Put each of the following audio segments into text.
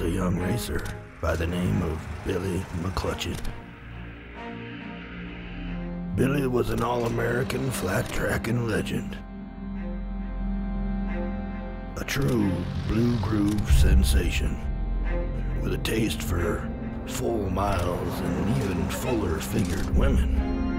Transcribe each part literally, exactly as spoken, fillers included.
a young racer by the name of Billy McClutchet. Billy was an all-American flat-tracking legend. A true blue groove sensation with a taste for full miles and even fuller-figured women.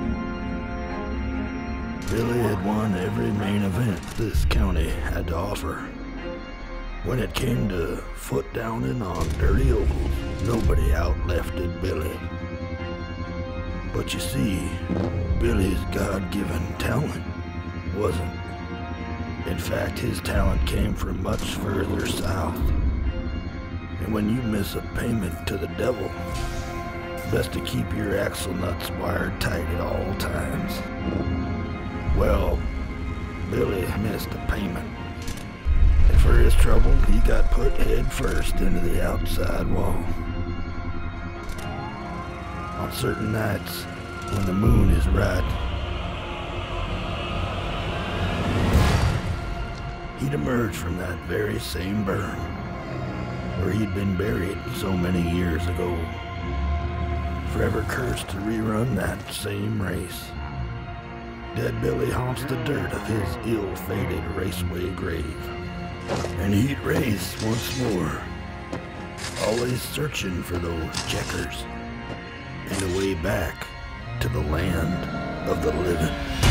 Billy had won every main event this county had to offer. When it came to foot downing on dirty ovals, nobody outlefted Billy. But you see, Billy's God-given talent wasn't. In fact, his talent came from much further south. And when you miss a payment to the devil, best to keep your axle nuts wired tight at all times. Well, Billy missed a payment. And for his trouble, he got put head first into the outside wall. On certain nights, when the moon is right, he'd emerge from that very same burn where he'd been buried so many years ago, forever cursed to rerun that same race. Dead Billy haunts the dirt of his ill-fated raceway grave. And he'd race once more, always searching for those checkers and a way back to the land of the living.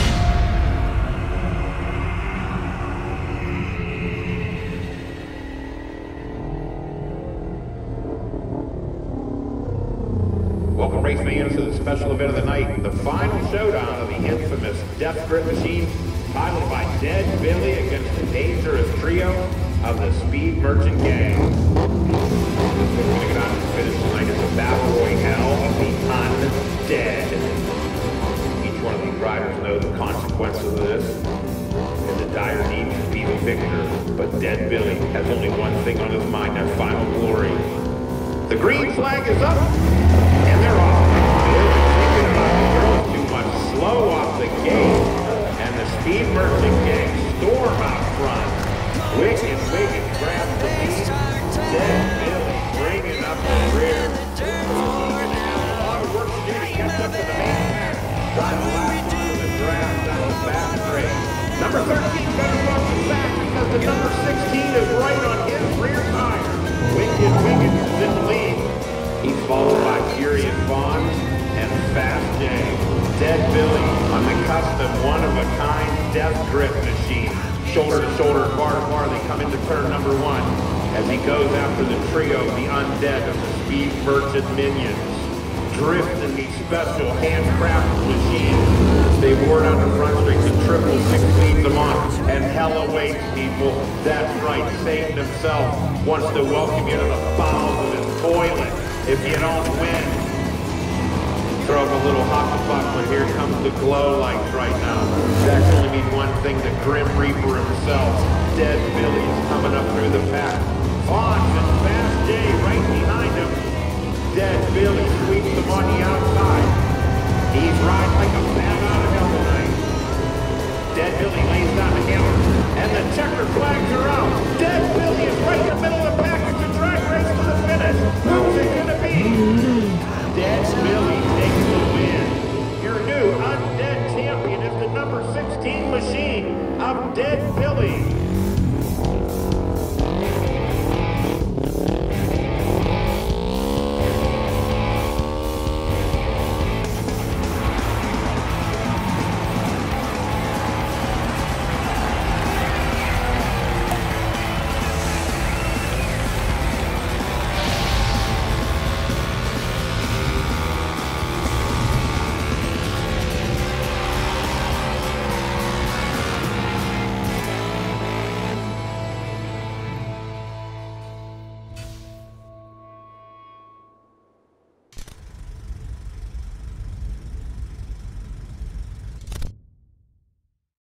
Welcome, race fans, to the special event of the night, the final showdown of the infamous Death Grip Machine, piloted by Dead Billy against the dangerous trio of the Speed Merchant Gang. This one's going to get on to finish tonight as a battle royale of the undead. Each one of these riders know the consequences of this and the dire need to be the victor. But Dead Billy has only one thing on his mind, their final glory. The green flag is up, and they're off. Thinking about the girls too much. Slow off the gate, and the Speed Merchant Gang storm out front. Wicked, wicked grab the lead. Dead Billy bringing up the rear. He's got a lot of work to do to catch up to the main pack. Trying to last on the draft down the fast straight. Number thirteen better run the back because the number sixteen is right on his rear tire. Wicked, wicked is in the lead. He's followed by Furious Vaughn and Fast J. Dead Billy on the custom one-of-a-kind Death Grip Machine. Shoulder to shoulder, bar to bar, they come into turn number one as he goes after the trio of the undead of the Speed Merchant Minions. Drifting these special handcrafted machines. They wore down the front streets and triple six leads them on. And hell awaits, people. That's right, Satan himself wants to welcome you to the bowels of his toilet if you don't win. Throw up a little hot puck, but here comes the glow lights right now. That can only mean one thing, the Grim Reaper himself. Dead Billy is coming up through the pack. Fox and Fast J right